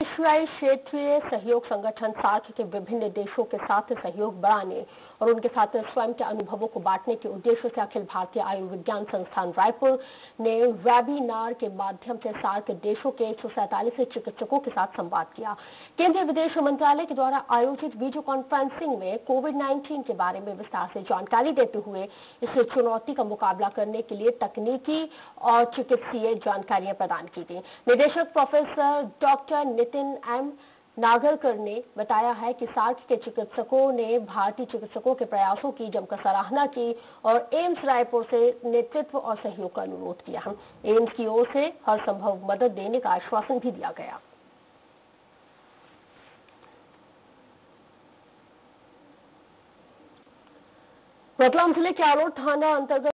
एशियाई क्षेत्रीय सहयोग संगठन सार्क के विभिन्न देशों के साथ सहयोग बढ़ाने और उनके साथ स्वयं के अनुभवों को बांटने के उद्देश्य से अखिल भारतीय आयुर्विज्ञान संस्थान रायपुर ने वेबिनार के माध्यम से सार्क देशों के 147 चिकित्सकों के साथ संवाद किया। केंद्रीय विदेश मंत्रालय के द्वारा आयोजित वीडियो कॉन्फ्रेंसिंग में कोविड-19 के बारे में विस्तार से जानकारी देते हुए इस चुनौती का मुकाबला करने के लिए तकनीकी और चिकित्सीय जानकारियां प्रदान की गई। निदेशक professor doctor Nitin M Nagarkar ने बताया है कि सार्क के चिकित्सकों ने भारतीय चिकित्सकों के प्रयासों की जमकर सराहना की और एम्स रायपुर से नेतृत्व और सहयोग का अनुरोध किया है। एम्स की ओर से हर संभव मदद देने का आश्वासन भी दिया गया। रतलाम जिले के आलोट थाना अंतर्गत